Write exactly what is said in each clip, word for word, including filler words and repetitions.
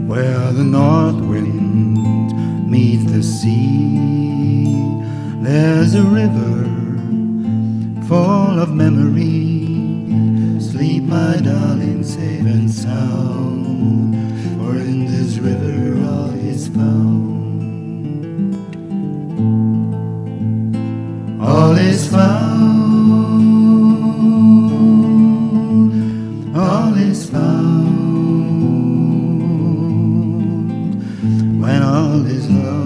where the north wind meets the sea. There's a river full of memory. Sleep, my darling, safe and sound, for in this river all is found. All is found, all is found, when all is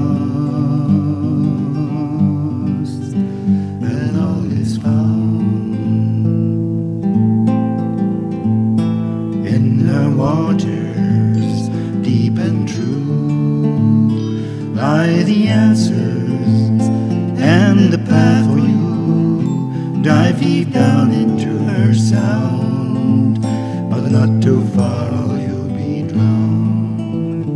lost, then all is found. In her waters, deep and true, lie the answers and the path for you. Dive deep down into her sound, but not too far or you'll be drowned.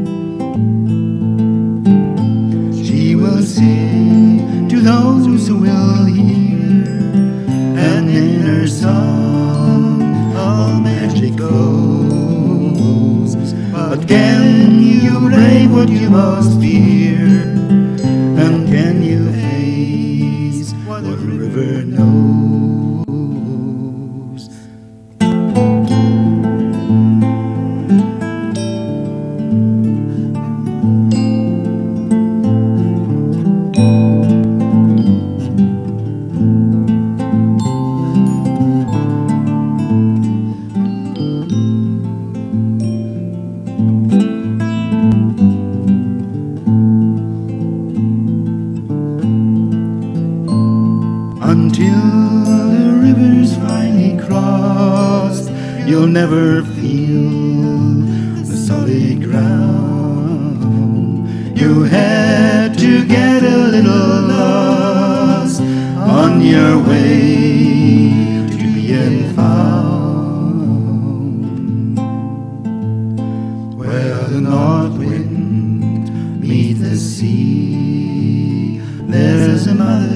She will sing to those who will hear, and in her song all magic flows. But can you brave what you most fear? And can you face what the river knows? Until the river's finally crossed, you'll never feel the solid ground. You had to get a little lost on your way to being found, where the north wind meets the sea. There's a mother